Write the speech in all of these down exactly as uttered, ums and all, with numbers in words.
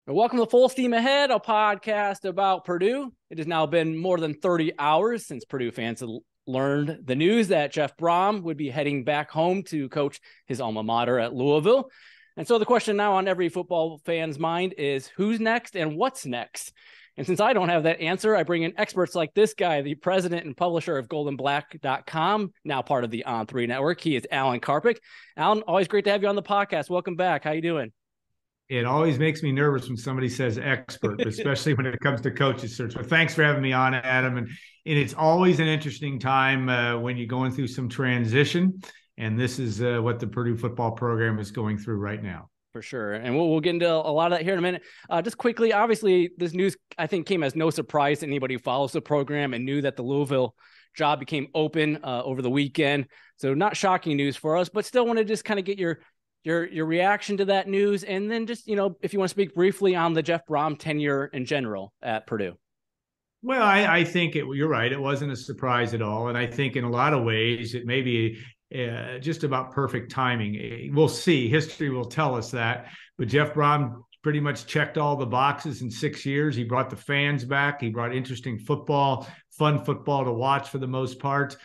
Welcome to Full Steam Ahead, a podcast about Purdue. It has now been more than thirty hours since Purdue fans have learned the news that Jeff Brohm would be heading back home to coach his alma mater at Louisville. And so the question now on every football fan's mind is who's next and what's next? And since I don't have that answer, I bring in experts like this guy, the president and publisher of golden black dot com, now part of the On three Network. He is Alan Karpick. Alan, always great to have you on the podcast. Welcome back. How you doing? It always makes me nervous when somebody says expert, especially when it comes to coaches search. But thanks for having me on, Adam. And, and it's always an interesting time uh, when you're going through some transition. And this is uh, what the Purdue football program is going through right now. For sure. And we'll, we'll get into a lot of that here in a minute. Uh, just quickly, obviously, this news, I think, came as no surprise to anybody who follows the program and knew that the Louisville job became open uh, over the weekend. So not shocking news for us, but still want to just kind of get your your your reaction to that news. And then just, you know, if you want to speak briefly on the Jeff Brohm tenure in general at Purdue. Well, I, I think it, you're right. It wasn't a surprise at all. And I think in a lot of ways, it may be uh, just about perfect timing. We'll see. History will tell us that. But Jeff Brohm pretty much checked all the boxes in six years. He brought the fans back. He brought interesting football, fun football to watch for the most part.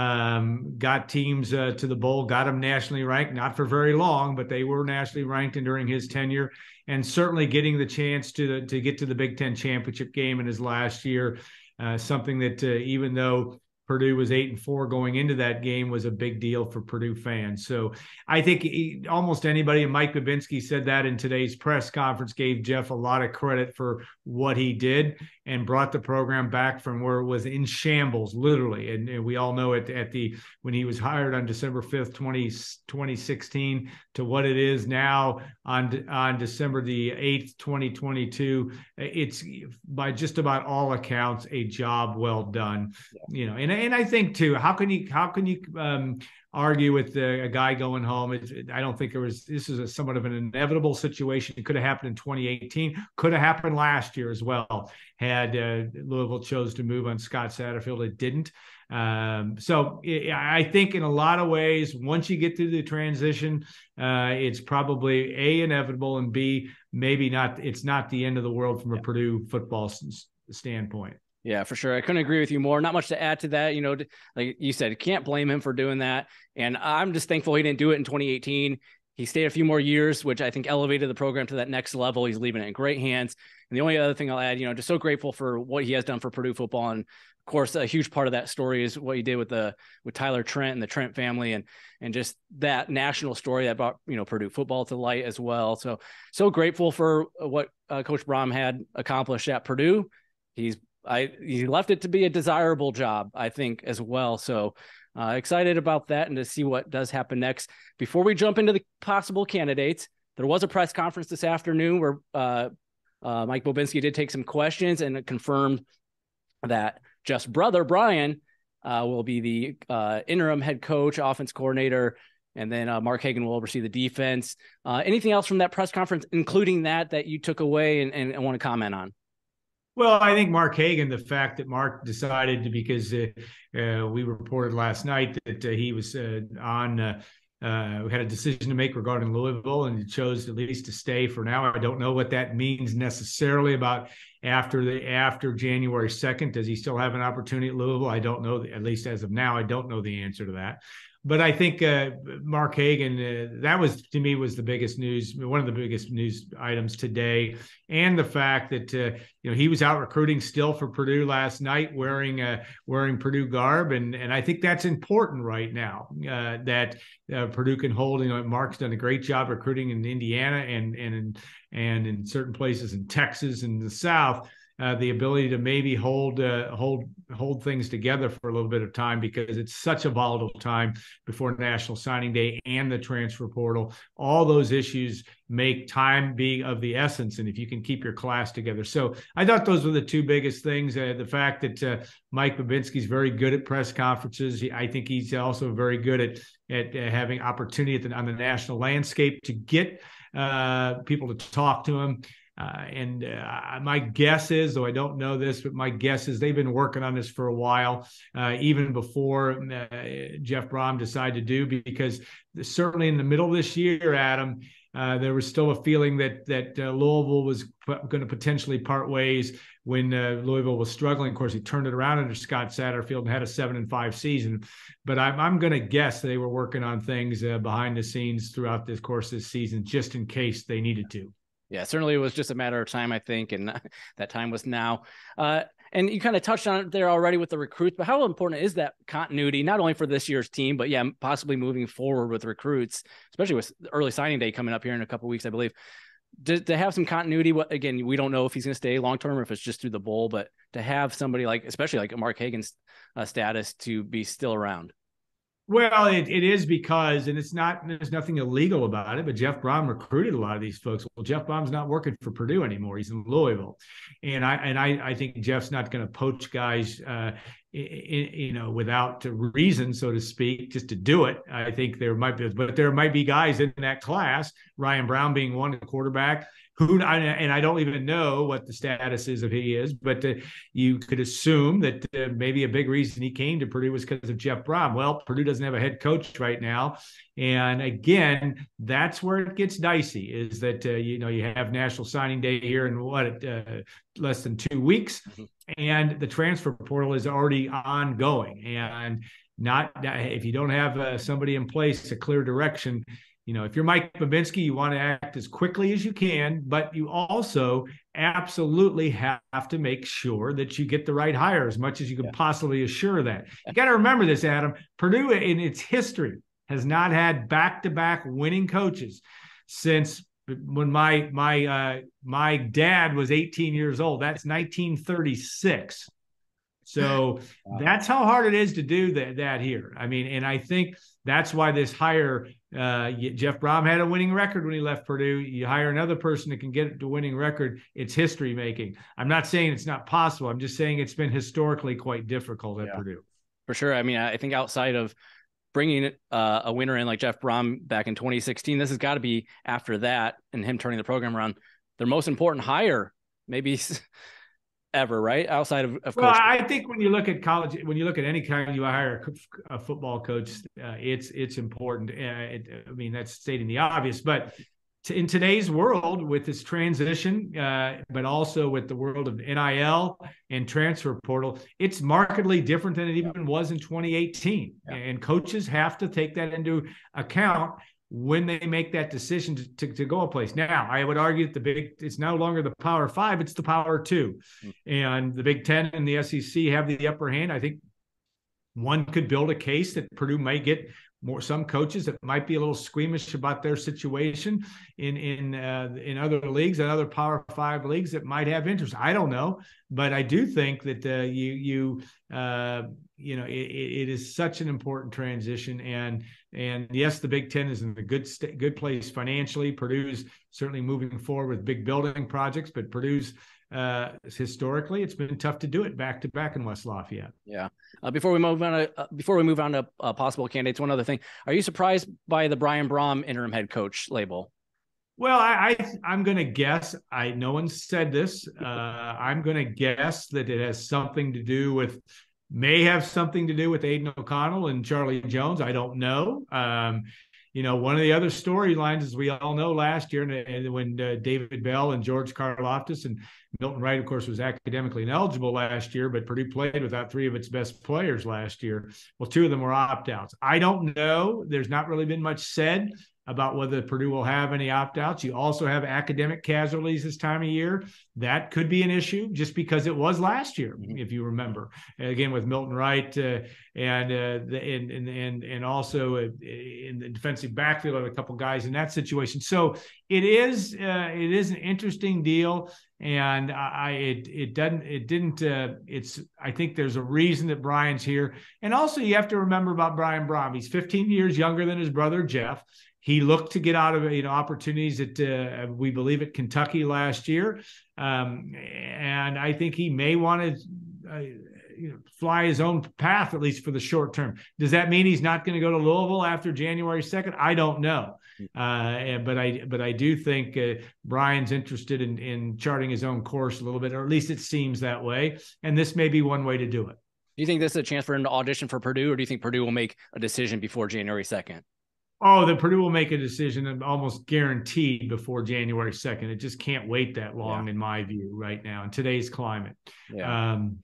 Um, got teams uh, to the bowl, got them nationally ranked, not for very long, but they were nationally ranked and during his tenure, and certainly getting the chance to, to get to the Big Ten championship game in his last year, uh, something that uh, even though Purdue was eight and four going into that game was a big deal for Purdue fans. So I think he, almost anybody, and Mike Babinski said that in today's press conference, gave Jeff a lot of credit for what he did and brought the program back from where it was in shambles, literally. And, and we all know it at the when he was hired on December fifth, twenty sixteen, to what it is now on on December the eighth, twenty twenty-two. It's by just about all accounts a job well done. Yeah. You know, and and I think too, how can you how can you um, argue with the, a guy going home? It, I don't think there was. This is a somewhat of an inevitable situation. It could have happened in twenty eighteen. Could have happened last year as well. Had uh, Louisville chose to move on Scott Satterfield, it didn't. Um, so it, I think in a lot of ways, once you get through the transition, uh, it's probably A, inevitable, and B, maybe not. It's not the end of the world from a yeah. Purdue football s- standpoint. Yeah, for sure. I couldn't agree with you more. Not much to add to that. You know, like you said, can't blame him for doing that. And I'm just thankful he didn't do it in twenty eighteen. He stayed a few more years, which I think elevated the program to that next level. He's leaving it in great hands. And the only other thing I'll add, you know, just so grateful for what he has done for Purdue football. And of course, a huge part of that story is what he did with the with Tyler Trent and the Trent family, and and just that national story that brought, you know, Purdue football to light as well. So so grateful for what uh, Coach Brohm had accomplished at Purdue. He's I he left it to be a desirable job, I think, as well. So uh, excited about that and to see what does happen next. Before we jump into the possible candidates, there was a press conference this afternoon where uh, uh, Mike Babinski did take some questions and confirmed that Jeff's brother, Brian, uh, will be the uh, interim head coach, offense coordinator, and then uh, Mark Hagan will oversee the defense. Uh, anything else from that press conference, including that, that you took away and, and, and want to comment on? Well, I think Mark Hagan, the fact that Mark decided to, because uh, uh, we reported last night that uh, he was uh, on, uh, uh, had a decision to make regarding Louisville, and he chose at least to stay for now. I don't know what that means necessarily about after the after January second. Does he still have an opportunity at Louisville? I don't know. At least as of now, I don't know the answer to that. But I think uh, Mark Hagan, uh, that was, to me, was the biggest news, one of the biggest news items today. And the fact that, uh, you know, he was out recruiting still for Purdue last night wearing uh, wearing Purdue garb. And, and I think that's important right now, uh, that uh, Purdue can hold. You know, Mark's done a great job recruiting in Indiana and, and, in, and in certain places in Texas and the South. Uh, the ability to maybe hold uh, hold hold things together for a little bit of time, because it's such a volatile time before National Signing Day and the transfer portal. All those issues make time be of the essence, and if you can keep your class together. So I thought those were the two biggest things. Uh, the fact that uh, Mike Babinski is very good at press conferences. I think he's also very good at at uh, having opportunity at the, on the national landscape to get uh, people to talk to him. Uh, and uh, my guess is, though I don't know this, but my guess is they've been working on this for a while, uh, even before uh, Jeff Brohm decided to do, because certainly in the middle of this year, Adam, Uh, there was still a feeling that that uh, Louisville was going to potentially part ways when uh, Louisville was struggling. Of course, he turned it around under Scott Satterfield and had a seven and five season. But I'm I'm going to guess they were working on things uh, behind the scenes throughout this course of this season, just in case they needed to. Yeah, certainly it was just a matter of time, I think, and that time was now. Uh, and you kind of touched on it there already with the recruits, but how important is that continuity, not only for this year's team, but yeah, possibly moving forward with recruits, especially with early signing day coming up here in a couple of weeks, I believe. To, to have some continuity, what again, we don't know if he's going to stay long term or if it's just through the bowl, but to have somebody like, especially like Mark Hagan's uh, status, to be still around. Well, it, it is because, and it's not, there's nothing illegal about it, but Jeff Brohm recruited a lot of these folks. Well, Jeff Brom's not working for Purdue anymore. He's in Louisville. And I, and I, I think Jeff's not going to poach guys, uh, in, you know, without reason, so to speak, just to do it. I think there might be, but there might be guys in that class, Ryan Brown being one quarterback, who, and I don't even know what the status is of he is, but uh, you could assume that uh, maybe a big reason he came to Purdue was because of Jeff Brohm. Well, Purdue doesn't have a head coach right now. And again, that's where it gets dicey, is that, uh, you know, you have National Signing Day here in what, uh, less than two weeks, mm-hmm. and the transfer portal is already ongoing. And not, if you don't have uh, somebody in place, a clear direction, you know, if you're Mike Babinski, you want to act as quickly as you can, but you also absolutely have to make sure that you get the right hire as much as you can yeah. possibly assure that. You got to remember this, Adam. Purdue in its history has not had back-to-back winning coaches since when my my uh, my dad was eighteen years old. That's nineteen thirty-six. So wow. that's how hard it is to do that, that here. I mean, and I think that's why this hire, uh, Jeff Brohm had a winning record when he left Purdue. You hire another person that can get it to winning record, it's history making. I'm not saying it's not possible. I'm just saying it's been historically quite difficult at yeah. Purdue. For sure. I mean, I think outside of bringing uh, a winner in like Jeff Brohm back in twenty sixteen, this has got to be after that and him turning the program around, their most important hire, maybe ever, right? Outside of, of well, coach. I think when you look at college, when you look at any kind, you hire a, a football coach, uh, it's it's important. Uh, it, I mean, that's stating the obvious, but to, in today's world with this transition, uh, but also with the world of N I L and transfer portal, it's markedly different than it even was in twenty eighteen. Yeah. And coaches have to take that into account when they make that decision to, to, to go a place. Now, I would argue that the big, it's no longer the Power Five, it's the Power Two. Mm-hmm. And the Big Ten and the S E C have the upper hand. I think one could build a case that Purdue might get more, some coaches that might be a little squeamish about their situation in in uh, in other leagues and other Power Five leagues that might have interest. I don't know, but I do think that uh, you you uh, you know it, it is such an important transition. And and yes, the Big Ten is in a good st- good place financially. Purdue's certainly moving forward with big building projects, but Purdue's uh historically it's been tough to do it back to back in West Lafayette. Yeah. Uh, before we move on to uh, before we move on to uh, possible candidates, one other thing: are you surprised by the Brian Brohm interim head coach label? Well, I, I I'm going to guess. I no one said this. Uh, I'm going to guess that it has something to do with, may have something to do with Aiden O'Connell and Charlie Jones. I don't know. Um, You know, one of the other storylines, as we all know, last year, and when uh, David Bell and George Karlaftis and Milton Wright, of course, was academically ineligible last year, but Purdue played without three of its best players last year. Well, two of them were opt-outs. I don't know. There's not really been much said about whether Purdue will have any opt-outs. You also have academic casualties this time of year. That could be an issue just because it was last year, mm-hmm. if you remember. Again, with Milton Wright uh, and, uh, the, and and and and also uh, in the defensive backfield, a couple guys in that situation. So it is uh, it is an interesting deal, and I it it doesn't it didn't uh, it's I think there's a reason that Brian's here, and also you have to remember about Brian Brohm. He's fifteen years younger than his brother Jeff. He looked to get out of you know opportunities at uh, we believe at Kentucky last year, um, and I think he may want to uh, you know, fly his own path at least for the short term. Does that mean he's not going to go to Louisville after January second? I don't know, uh, but I but I do think uh, Brian's interested in in charting his own course a little bit, or at least it seems that way. And this may be one way to do it. Do you think this is a chance for him to audition for Purdue, or do you think Purdue will make a decision before January second? Oh, the Purdue will make a decision almost guaranteed before January second. It just can't wait that long, Yeah. in my view, right now in today's climate. Yeah. Um,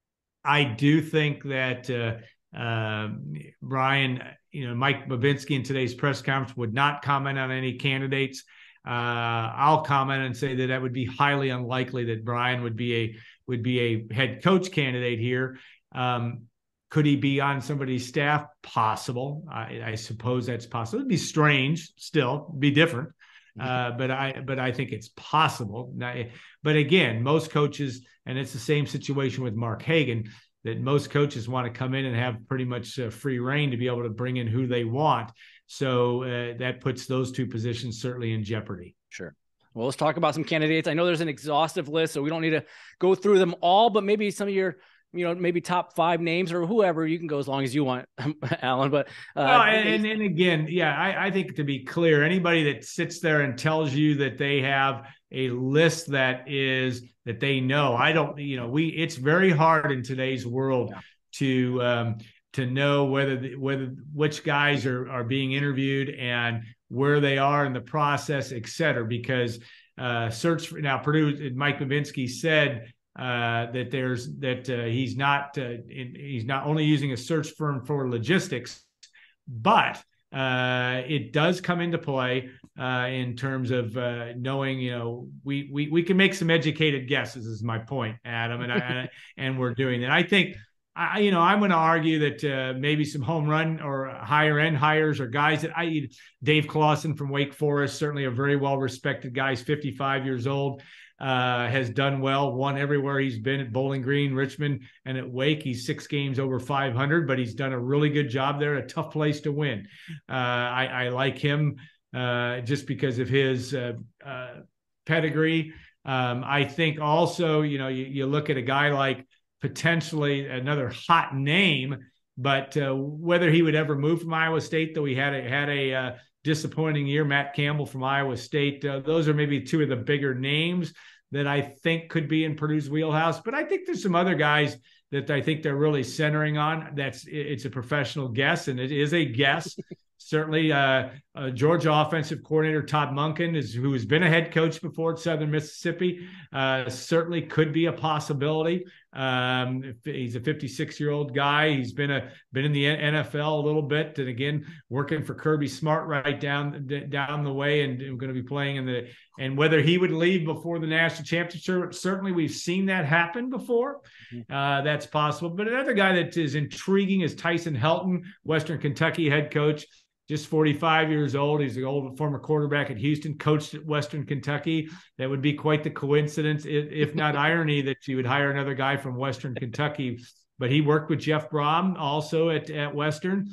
I do think that uh, uh, Brian, you know, Mike Babinski in today's press conference would not comment on any candidates. Uh, I'll comment and say that that would be highly unlikely that Brian would be a would be a head coach candidate here. Um, could he be on somebody's staff? Possible. I, I suppose that's possible. It'd be strange, still, be different. Uh, but I but I think it's possible. Now, but again, most coaches, and it's the same situation with Mark Hagan, that most coaches want to come in and have pretty much uh, free reign to be able to bring in who they want. So uh, that puts those two positions certainly in jeopardy. Sure. Well, let's talk about some candidates. I know there's an exhaustive list, so we don't need to go through them all, but maybe some of your, you know, maybe top five names or whoever. You can go as long as you want, Alan. But uh, well, and, and again, yeah, I, I think to be clear, anybody that sits there and tells you that they have a list that is that they know, I don't, you know, we it's very hard in today's world yeah. to um, to know whether the, whether which guys are are being interviewed and where they are in the process, et cetera, because uh, search for now Purdue, Mike Babinski said uh, that there's that uh, he's not uh, in, he's not only using a search firm for logistics, but uh, it does come into play uh, in terms of uh, knowing, you know, we, we we can make some educated guesses, is my point, Adam, and I, and we're doing that. I think. I, you know, I'm going to argue that uh, maybe some home run or higher end hires or guys that I, Dave Clawson from Wake Forest, certainly a very well respected guy. He's fifty-five years old, uh, has done well, won everywhere he's been at Bowling Green, Richmond, and at Wake. He's six games over five hundred, but he's done a really good job there. A tough place to win. Uh, I, I like him uh, just because of his uh, uh, pedigree. Um, I think also, you know, you, you look at a guy like potentially another hot name, but uh, whether he would ever move from Iowa State, though he had a, had a uh, disappointing year, Matt Campbell from Iowa State, uh, those are maybe two of the bigger names that I think could be in Purdue's wheelhouse. But I think there's some other guys that I think they're really centering on. That's it's a professional guess, and it is a guess. Certainly, uh, uh, Georgia offensive coordinator Todd Monken, is, who has been a head coach before at Southern Mississippi, uh, certainly could be a possibility. Um, he's a fifty-six-year-old guy. He's been a been in the N F L a little bit, and again working for Kirby Smart right down down the way, and going to be playing in the. And whether he would leave before the national championship, certainly we've seen that happen before. Uh, that's possible. But another guy that is intriguing is Tyson Helton, Western Kentucky head coach. Just forty-five years old. He's the old former quarterback at Houston, coached at Western Kentucky. That would be quite the coincidence, if not irony, that you would hire another guy from Western Kentucky. But he worked with Jeff Brohm also at, at Western,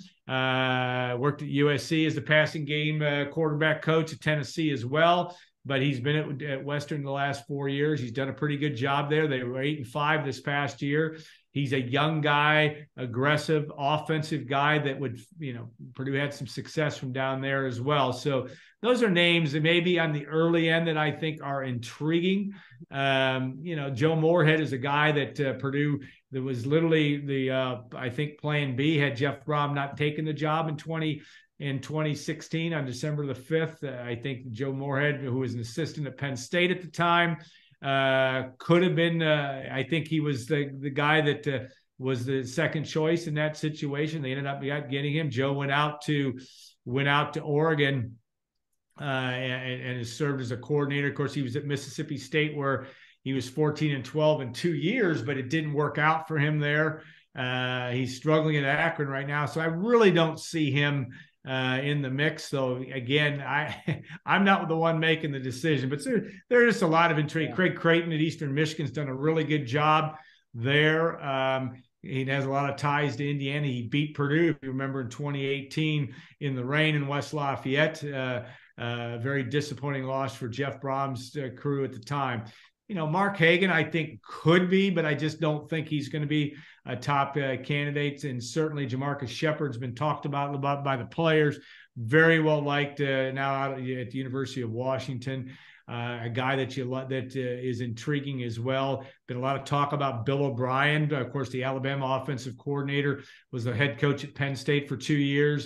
uh, worked at U S C as the passing game uh, quarterback coach at Tennessee as well. But he's been at, at Western the last four years. He's done a pretty good job there. They were eight and five this past year. He's a young guy, aggressive, offensive guy that would, you know, Purdue had some success from down there as well. So those are names that maybe on the early end that I think are intriguing. Um, you know, Joe Moorhead is a guy that uh, Purdue that was literally the, uh, I think, plan B had Jeff Brohm not taken the job in twenty in twenty sixteen on December the fifth. Uh, I think Joe Moorhead, who was an assistant at Penn State at the time, uh, could have been, uh, I think he was the, the guy that uh, was the second choice in that situation. They ended up getting him. Joe went out to, went out to Oregon uh, and, and has served as a coordinator. Of course, he was at Mississippi State where he was fourteen and twelve in two years, but it didn't work out for him there. Uh, he's struggling at Akron right now. So I really don't see him uh, in the mix. So again, I, I'm not the one making the decision, but there, there's just a lot of intrigue. Yeah. Craig Creighton at Eastern Michigan's done a really good job there. Um, he has a lot of ties to Indiana. He beat Purdue, if you remember, in twenty eighteen in the rain in West Lafayette. Uh, uh, very disappointing loss for Jeff Brom's uh, crew at the time. You know, Mark Hagan, I think, could be, but I just don't think he's going to be a top uh, candidate. And certainly Jamarcus Shepard's been talked about, about by the players. Very well liked uh, now out at the University of Washington. Uh, a guy that you that uh, is intriguing as well. Been a lot of talk about Bill O'Brien. Of course, the Alabama offensive coordinator, was the head coach at Penn State for two years.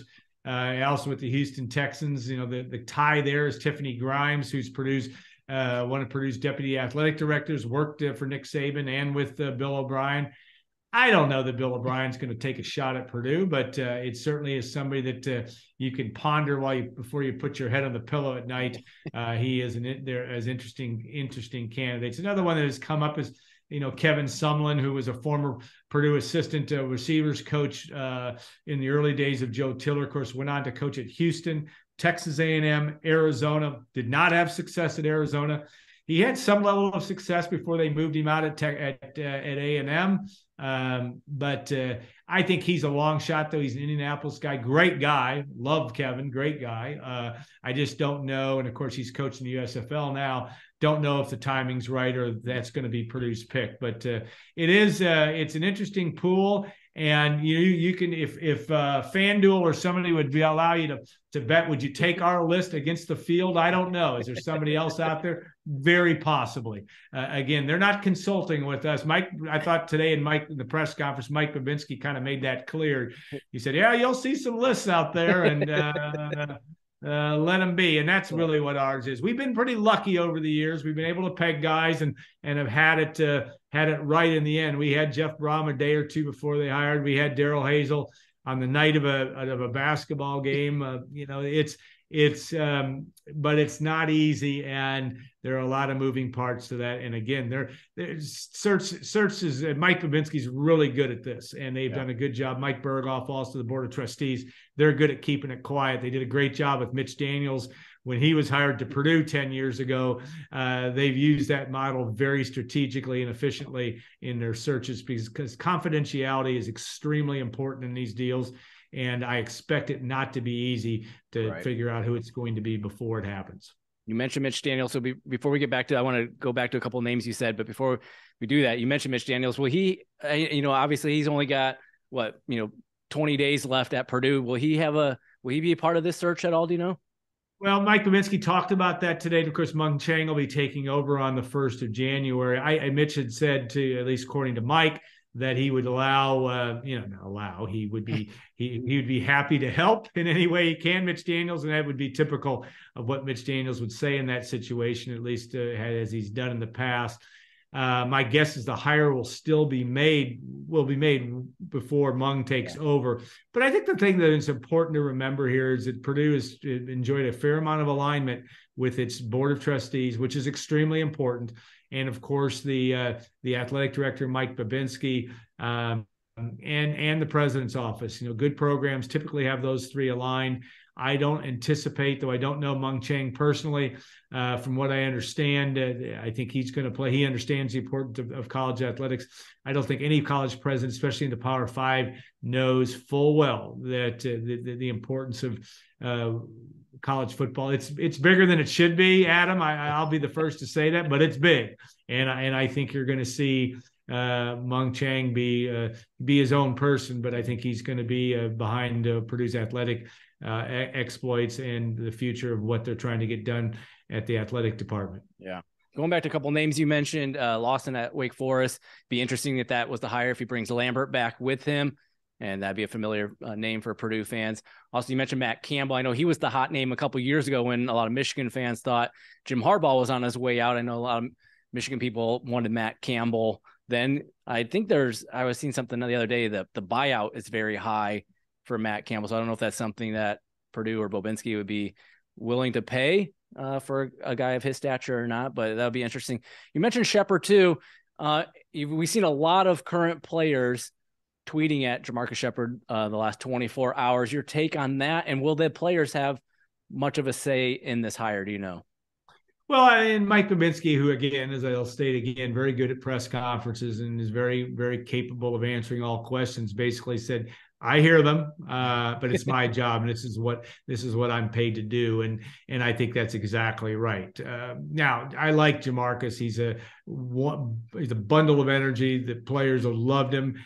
Uh, also with the Houston Texans, you know, the, the tie there is Tiffany Grimes, who's Purdue's uh, one of Purdue's deputy athletic directors, worked uh, for Nick Saban and with uh, Bill O'Brien. I don't know that Bill O'Brien's going to take a shot at Purdue, but uh, it certainly is somebody that uh, you can ponder while you before you put your head on the pillow at night. Uh, he is an there as interesting interesting candidates. Another one that has come up is you know Kevin Sumlin, who was a former Purdue assistant uh, receivers coach uh, in the early days of Joe Tiller. Of course, went on to coach at Houston, Texas A and M, Arizona. Did not have success at Arizona. He had some level of success before they moved him out at tech, at, uh, at A and M. Um, but uh, I think he's a long shot, though. He's an Indianapolis guy, great guy. Love Kevin, great guy. Uh, I just don't know. And of course, he's coaching the U S F L now. Don't know if the timing's right or that's going to be Purdue's pick. But uh, it is uh, it's an interesting pool. And you you can if if uh, FanDuel or somebody would be allow you to to bet, would you take our list against the field? I don't know. Is there somebody else out there? Very possibly. Uh, again, they're not consulting with us. Mike, I thought today in Mike in the press conference, Mike Babinski kind of made that clear. He said, "Yeah, you'll see some lists out there, and uh, uh, let them be." And that's really what ours is. We've been pretty lucky over the years. We've been able to peg guys and and have had it. Uh, had it right in the end. We had Jeff Brohm a day or two before they hired. We had Daryl Hazel on the night of a of a basketball game. Uh, you know, it's it's um, but it's not easy, and there are a lot of moving parts to that. And again, there there's search search is uh, Mike Babinski's really good at this, and they've yeah. done a good job. Mike Berghoff, also the board of trustees, they're good at keeping it quiet. They did a great job with Mitch Daniels when he was hired to Purdue ten years ago. Uh, they've used that model very strategically and efficiently in their searches because, because confidentiality is extremely important in these deals. And I expect it not to be easy to right. figure out who it's going to be before it happens. You mentioned Mitch Daniels. So be, before we get back to, I want to go back to a couple of names you said, but before we do that, you mentioned Mitch Daniels. Well, he, uh, you know, obviously he's only got what, you know, twenty days left at Purdue. Will he have a, will he be a part of this search at all? Do you know? Well, Mike Babinski talked about that today. Of course, Mung Chang will be taking over on the first of January. I, I Mitch had said to, at least according to Mike, that he would allow, uh, you know, allow, he would be, he, he would be happy to help in any way he can, Mitch Daniels. And that would be typical of what Mitch Daniels would say in that situation, at least uh, as he's done in the past. Uh, my guess is the hire will still be made, will be made before Mung takes yeah. over. But I think the thing that is important to remember here is that Purdue has enjoyed a fair amount of alignment with its board of trustees, which is extremely important. And of course, the uh, the athletic director, Mike Babinski, um, and and the president's office. You know, good programs typically have those three aligned. I don't anticipate, though I don't know Mung Chang personally, uh, from what I understand, uh, I think he's going to play. He understands the importance of, of college athletics. I don't think any college president, especially in the Power Five, knows full well that uh, the, the importance of uh, college football. It's it's bigger than it should be, Adam. I, I'll be the first to say that, but it's big. And, and I think you're going to see uh, Mung Chang be uh, be his own person, but I think he's going to be uh, behind uh, Purdue's athletic uh, exploits and the future of what they're trying to get done at the athletic department. Yeah. Going back to a couple of names you mentioned, uh, Lawson at Wake Forest. Be interesting if that was the hire, if he brings Lambert back with him, and that'd be a familiar uh, name for Purdue fans. Also, you mentioned Matt Campbell. I know he was the hot name a couple of years ago when a lot of Michigan fans thought Jim Harbaugh was on his way out. I know a lot of Michigan people wanted Matt Campbell. Then I think there's, I was seeing something the other day that the buyout is very high for Matt Campbell. So I don't know if that's something that Purdue or Bobinski would be willing to pay uh, for a guy of his stature or not, but that would be interesting. You mentioned Shepard too. Uh, we've seen a lot of current players tweeting at Jamarcus Shepard uh, the last twenty-four hours. Your take on that, and will the players have much of a say in this hire? Do you know? Well, and Mike Babinski, who again, as I'll state again, very good at press conferences and is very, very capable of answering all questions, basically said, I hear them, uh, but it's my job, and this is what this is what I'm paid to do, and and I think that's exactly right. Uh, now, I like Jamarcus; he's a he's a bundle of energy. The players have loved him.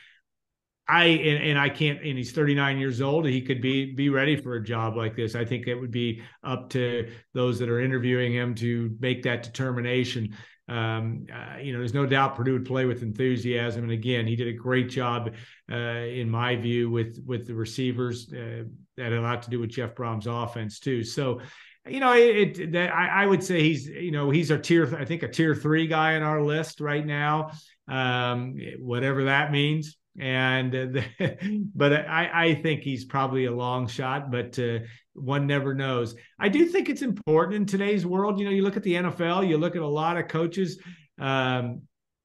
I and, and I can't, and he's thirty-nine years old. He could be be ready for a job like this. I think it would be up to those that are interviewing him to make that determination. Um, uh, you know, there's no doubt Purdue would play with enthusiasm. And again, he did a great job, uh, in my view, with with the receivers. Uh, that had a lot to do with Jeff Brom's offense too. So, you know, it, it that I, I would say he's, you know, he's a tier, I think a tier three guy on our list right now, um, whatever that means. And uh, the, but I, I think he's probably a long shot, but uh, one never knows. I do think it's important in today's world. You know, you look at the N F L, you look at a lot of coaches um,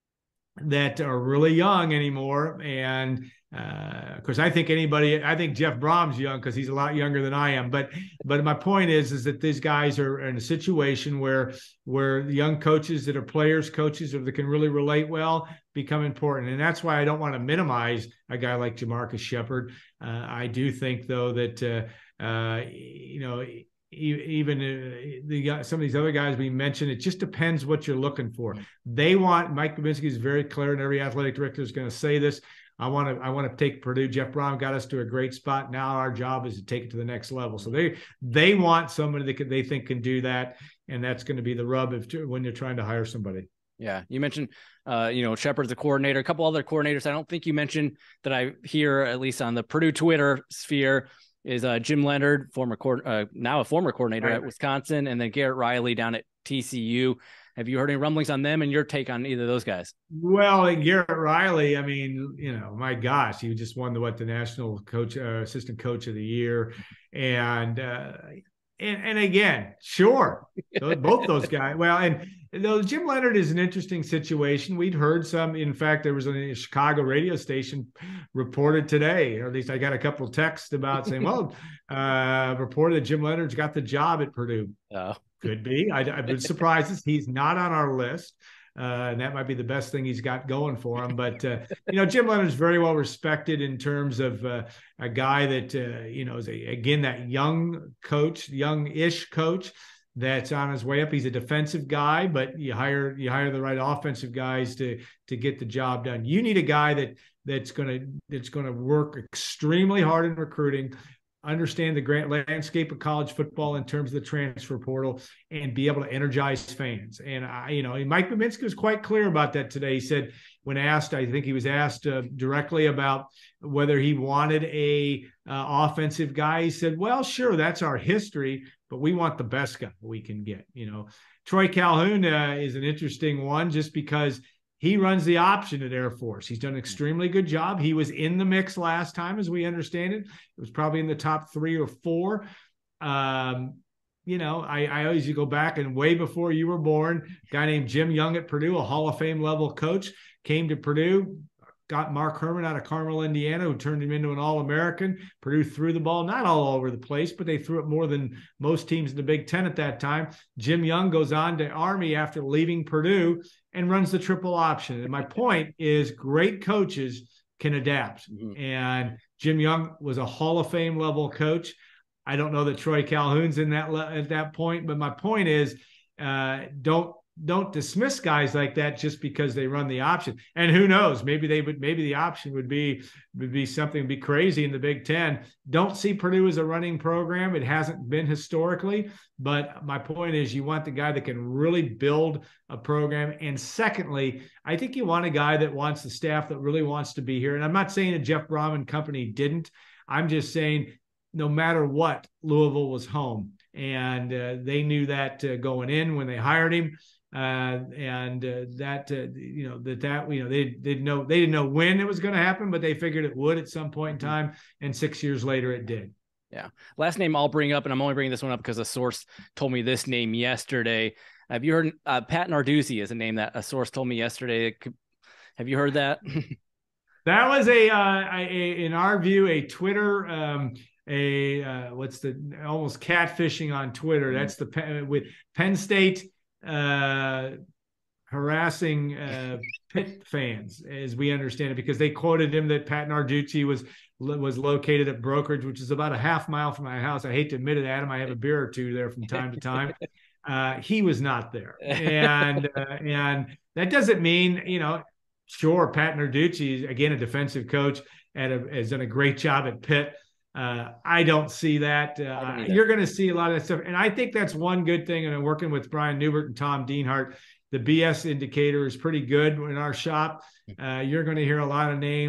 that are really young anymore. And uh, of course, I think anybody, I think Jeff Brohm's young because he's a lot younger than I am. But but my point is, is that these guys are in a situation where where young coaches that are players, coaches, or that can really relate well, become important. And that's why I don't want to minimize a guy like Jamarcus Shepard. Uh, I do think, though, that, uh, uh, you know, even uh, the some of these other guys we mentioned, it just depends what you're looking for. They want, Mike Babinski is very clear, and every athletic director is going to say this. I want to I want to take Purdue. Jeff Brohm got us to a great spot. Now our job is to take it to the next level. So they they want somebody that can, they think can do that, and that's going to be the rub of when you're trying to hire somebody. Yeah, you mentioned, uh, you know, Shepard's a coordinator. A couple other coordinators I don't think you mentioned that I hear, at least on the Purdue Twitter sphere, is uh, Jim Leonard, former co- uh, now a former coordinator right. at Wisconsin, and then Garrett Riley down at T C U. Have you heard any rumblings on them and your take on either of those guys? Well, Garrett Riley, I mean, you know, my gosh, he just won the what the national coach, uh, assistant coach of the year, and uh, and and again, sure, both those guys. Well, and though Jim Leonard is an interesting situation. We'd heard some. In fact, there was a Chicago radio station reported today, or at least I got a couple of texts about saying, well, uh, reported that Jim Leonard's got the job at Purdue. Oh. Could be. I, I've been surprised. He's not on our list. Uh, and that might be the best thing he's got going for him. But, uh, you know, Jim Leonard's very well respected in terms of uh, a guy that, uh, you know, is, a, again, that young coach, young-ish coach that's on his way up. He's a defensive guy, but you hire you hire the right offensive guys to to get the job done. You need a guy that that's going to that's going to work extremely hard in recruiting, understand the grand landscape of college football in terms of the transfer portal, and be able to energize fans. And I, you know, Mike Babinski was quite clear about that today. He said, when asked, I think he was asked uh, directly about whether he wanted a uh, offensive guy. He said, well, sure, that's our history, but we want the best guy we can get. You know, Troy Calhoun uh, is an interesting one just because he runs the option at Air Force. He's done an extremely good job. He was in the mix last time, as we understand it. It was probably in the top three or four. Um, you know, I, I always you go back and way before you were born, a guy named Jim Young at Purdue, a Hall of Fame level coach, came to Purdue, got Mark Herman out of Carmel, Indiana, who turned him into an All-American. Purdue threw the ball not all over the place, but they threw it more than most teams in the Big Ten at that time. Jim Young goes on to Army after leaving Purdue and runs the triple option. And my point is great coaches can adapt. Mm-hmm. And Jim Young was a Hall of Fame level coach. I don't know that Troy Calhoun's in that le- at that point, but my point is uh, don't don't dismiss guys like that just because they run the option. And who knows, maybe they would, maybe the option would be, would be something would be crazy in the Big Ten. Don't see Purdue as a running program. It hasn't been historically, but my point is you want the guy that can really build a program. And secondly, I think you want a guy that wants the staff that really wants to be here. And I'm not saying that Jeff Brohm and company didn't. I'm just saying no matter what, Louisville was home. And uh, they knew that uh, going in when they hired him. Uh, and uh, that uh, you know that that you know they they didn't know they didn't know when it was going to happen, but they figured it would at some point in time. And six years later, it did. Yeah. Last name I'll bring up, and I'm only bringing this one up because a source told me this name yesterday. Have you heard uh, Pat Narduzzi is a name that a source told me yesterday? Have you heard that? That was a, uh, a in our view a Twitter. Um, a uh, what's the almost catfishing on Twitter? Mm-hmm. That's the with Penn State. Uh, harassing uh, Pitt fans, as we understand it, because they quoted him that Pat Narduzzi was was located at Brokerage, which is about a half mile from my house. I hate to admit it, Adam. I have a beer or two there from time to time. Uh, he was not there, and uh, and that doesn't mean you know. Sure, Pat Narduzzi is again a defensive coach and a, has done a great job at Pitt. Uh, I don't see that. Uh, you're going to see a lot of that stuff. And I think that's one good thing. And I'm working with Brian Newbert and Tom Dienhart. The B S indicator is pretty good in our shop. Uh, you're going to hear a lot of names.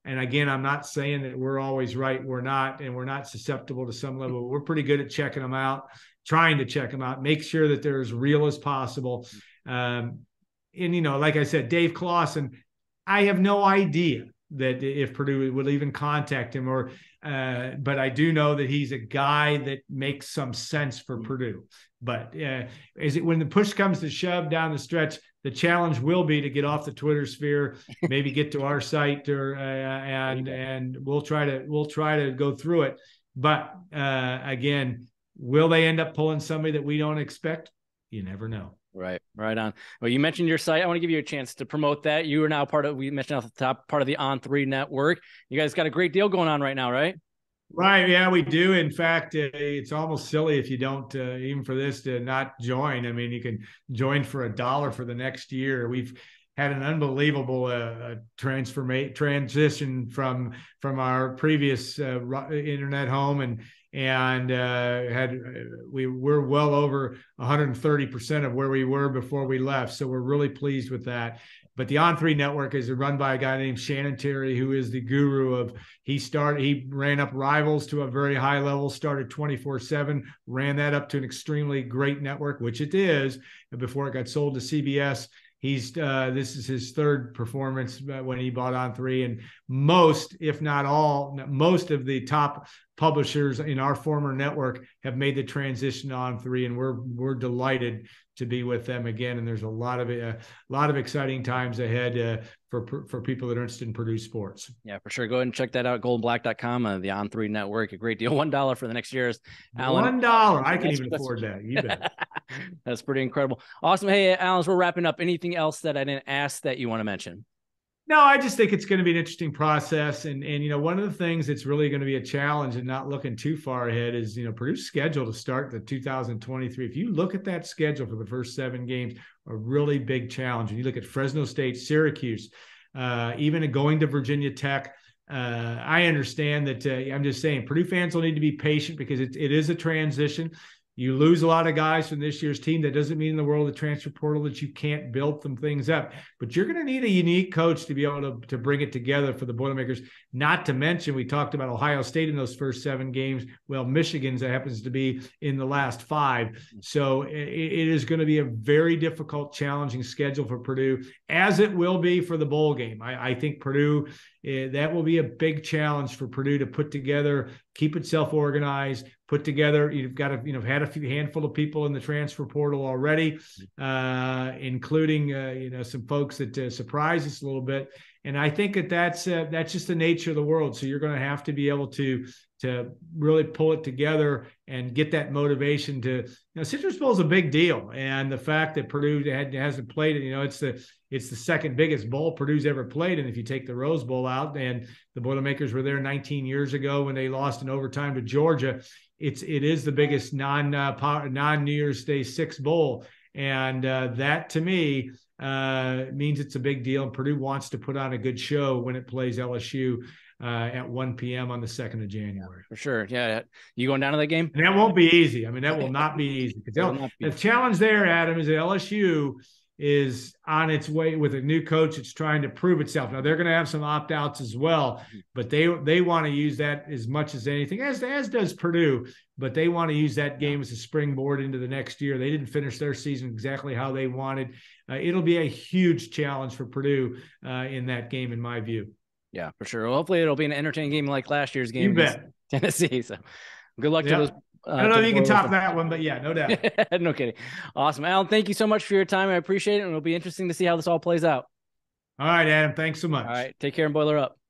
And again, I'm not saying that we're always right. We're not, and we're not susceptible to some level. We're pretty good at checking them out, trying to check them out, make sure that they're as real as possible. Um, and, you know, like I said, Dave Clawson, I have no idea that if Purdue would even contact him, or, uh, but I do know that he's a guy that makes some sense for Purdue. But uh, is it when the push comes to shove down the stretch, the challenge will be to get off the Twitter sphere, maybe get to our site, or uh, and and we'll try to we'll try to go through it. But uh, again, will they end up pulling somebody that we don't expect? You never know. Right, right on. Well, you mentioned your site. I want to give you a chance to promote that. You are now part of, we mentioned off the top, part of the On Three Network. You guys got a great deal going on right now, right? Right. Yeah, we do. In fact, uh, it's almost silly if you don't, uh, even for this, to not join. I mean, you can join for a dollar for the next year. We've had an unbelievable uh, transformation transition from from our previous uh, internet home, and and uh, had we we're well over one hundred thirty percent of where we were before we left. So we're really pleased with that. But the On Three Network is run by a guy named Shannon Terry, who is the guru of, he started, he ran up Rivals to a very high level, started twenty-four seven, ran that up to an extremely great network, which it is, before it got sold to C B S. He's uh, this is his third performance when he bought On Three, and most, if not all, most of the top publishers in our former network have made the transition to On Three, and we're we're delighted to be with them again. And there's a lot of a lot of exciting times ahead uh, for for people that are interested in Purdue sports. Yeah, for sure. Go ahead and check that out. gold and black dot com, uh, the On Three Network. A great deal. One dollar for the next year's. Alan, One dollar. I can even afford that. You bet. That's pretty incredible. Awesome. Hey, Alan, as we're wrapping up, anything else that I didn't ask that you want to mention? No, I just think it's going to be an interesting process. And, and, you know, one of the things that's really going to be a challenge, and not looking too far ahead, is, you know, Purdue's schedule to start the two thousand twenty-three. If you look at that schedule for the first seven games, a really big challenge. And you look at Fresno State, Syracuse, uh, even going to Virginia Tech. Uh, I understand that. Uh, I'm just saying, Purdue fans will need to be patient, because it, it is a transition. You lose a lot of guys from this year's team. That doesn't mean in the world of the transfer portal that you can't build some things up. But you're going to need a unique coach to be able to, to bring it together for the Boilermakers. Not to mention, we talked about Ohio State in those first seven games. Well, Michigan's happens to be in the last five. So it, it is going to be a very difficult, challenging schedule for Purdue, as it will be for the bowl game. I, I think Purdue, uh, that will be a big challenge for Purdue to put together, keep itself organized, put together. You've got to, you know, had a few handful of people in the transfer portal already, uh, including, uh, you know, some folks that uh, surprised us a little bit. And I think that that's, uh, that's just the nature of the world. So you're going to have to be able to, to really pull it together and get that motivation to, you know, Citrus Bowl is a big deal. And the fact that Purdue had, hasn't played it, you know, it's the, it's the second biggest bowl Purdue's ever played. And if you take the Rose Bowl out, and the Boilermakers were there nineteen years ago when they lost in overtime to Georgia, it's, it is the biggest non, uh, non New Year's Day six bowl. And uh, that to me uh, means it's a big deal. And Purdue wants to put on a good show when it plays L S U uh, at one p.m. on the second of January. For sure. Yeah. You going down to that game? And that won't be easy. I mean, that will not be easy. Because the challenge there, Adam, is that L S U is on its way with a new coach. It's trying to prove itself. Now they're going to have some opt-outs as well, but they they want to use that as much as anything, as as does Purdue. But they want to use that game as a springboard into the next year. They didn't finish their season exactly how they wanted. Uh, it'll be a huge challenge for Purdue uh, in that game, in my view. Yeah, for sure. Well, hopefully it'll be an entertaining game like last year's game. You bet. Tennessee. So good luck yeah. to those. Uh, I don't know if you can top that one, but yeah, no doubt. No kidding. Awesome. Alan, thank you so much for your time. I appreciate it. And it'll be interesting to see how this all plays out. All right, Adam. Thanks so much. All right. Take care and boiler up.